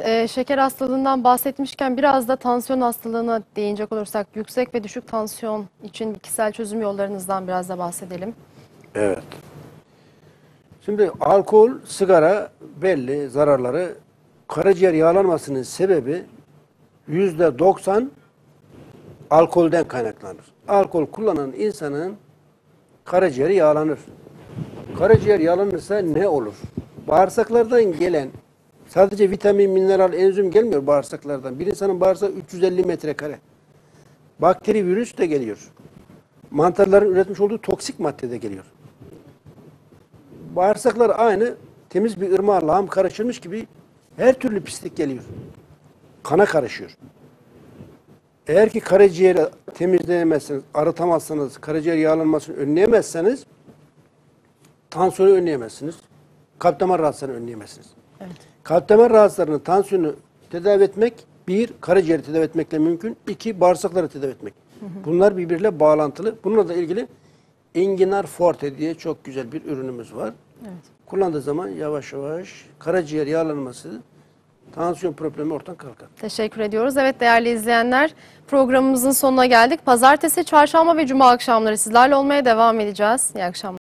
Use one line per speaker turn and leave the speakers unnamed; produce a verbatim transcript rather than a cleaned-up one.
e, şeker hastalığından bahsetmişken biraz da tansiyon hastalığına değinecek olursak yüksek ve düşük tansiyon için bitkisel çözüm yollarınızdan biraz da bahsedelim.
Evet. Şimdi alkol, sigara belli zararları. Karaciğer yağlanmasının sebebi yüzde doksan alkolden kaynaklanır. Alkol kullanan insanın karaciğeri yağlanır. Karaciğer yağlanırsa ne olur? Bağırsaklardan gelen sadece vitamin, mineral, enzim gelmiyor bağırsaklardan. Bir insanın bağırsağı üç yüz elli metrekare. Bakteri, virüs de geliyor. Mantarların üretmiş olduğu toksik madde de geliyor. Bağırsaklar aynı temiz bir ırmağa lağım karıştırmış gibi her türlü pislik geliyor. Kana karışıyor. Eğer ki karaciğeri temizleyemezseniz, arıtamazsanız, karaciğer yağlanmasını önleyemezseniz tansiyonu önleyemezsiniz. Kalp damar rahatsızlığını önleyemezsiniz.
Evet.
Kalp damar rahatsızlarının tansiyonu tedavi etmek, bir, karaciğeri tedavi etmekle mümkün. İki, bağırsakları tedavi etmek. Hı hı. Bunlar birbiriyle bağlantılı. Bununla da ilgili Enginar Forte diye çok güzel bir ürünümüz var. Evet. Kullandığı zaman yavaş yavaş karaciğer yağlanması, tansiyon problemi ortadan kalkar.
Teşekkür ediyoruz. Evet değerli izleyenler, programımızın sonuna geldik. Pazartesi, çarşamba ve cuma akşamları sizlerle olmaya devam edeceğiz. İyi akşamlar.